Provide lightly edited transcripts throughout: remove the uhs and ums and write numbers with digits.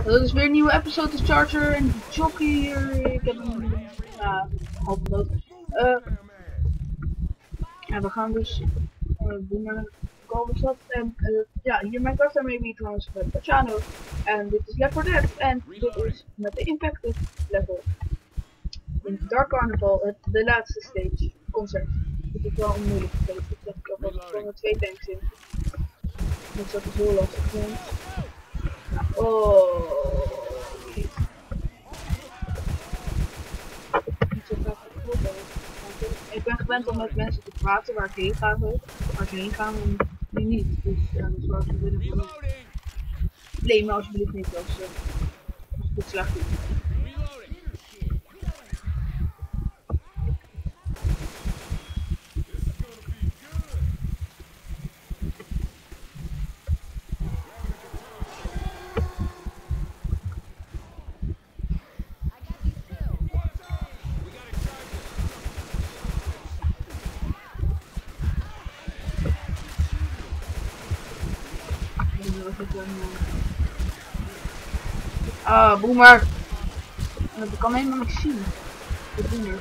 Dat is weer een nieuwe episode, de Charger en de Jockey hier. Ik heb hem half dood. Ja, we gaan dus doen naar Galvestad. En ja, hier mijn karakter mee trouwens met Pachano. En dit is Left 4 Dead. En dit is met de Impacted level. In Dark Carnival, de laatste stage, concert. Dit is wel een moeilijke stage. Ik zeg ook wel, er komen 2 tanks in. Dat is ook heel lastig voor ons. Oh. Ik ben gewend om met mensen te praten waar ik heen ga, waar ze heen gaan en nu niet. Dus ja, dat is wel even willen. Neem me alsjeblieft niet als het goed slecht doet. Ah, boomer! Dat kan helemaal niet zien. De boomer.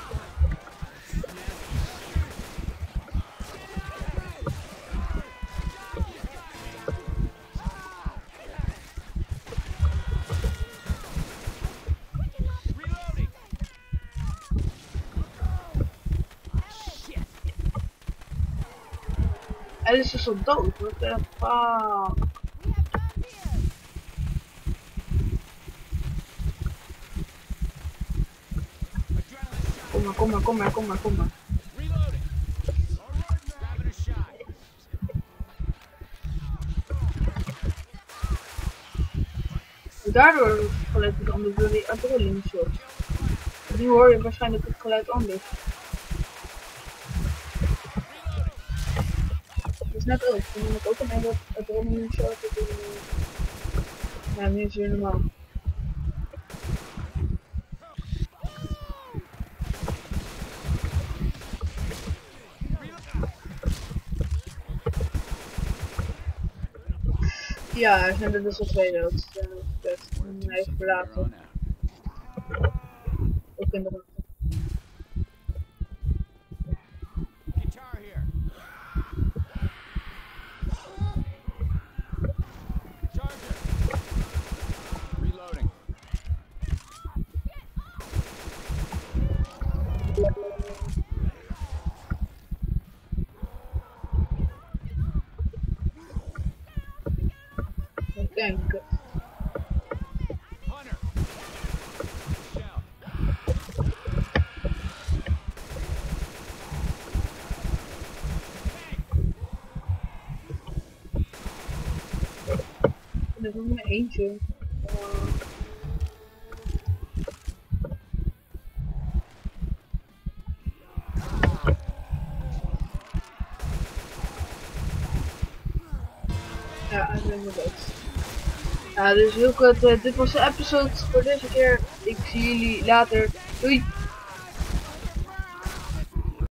Hij is dus al dood, what the fuck? Kom maar. Daardoor geluid het anders door die adrenaline shot. Nu hoor je waarschijnlijk het geluid anders. Dat is net ook. Dan moet ik ook een adrenaline shot. Ja, nu is het weer normaal. Ja, er zijn er dus al 2 dood. Hij heeft verlaten. Ook in de rug. Denk het. Er is nog maar eentje. Ja, hij is helemaal dood. Ja, dus heel kort, dit was de episode voor deze keer. Ik zie jullie later. Doei!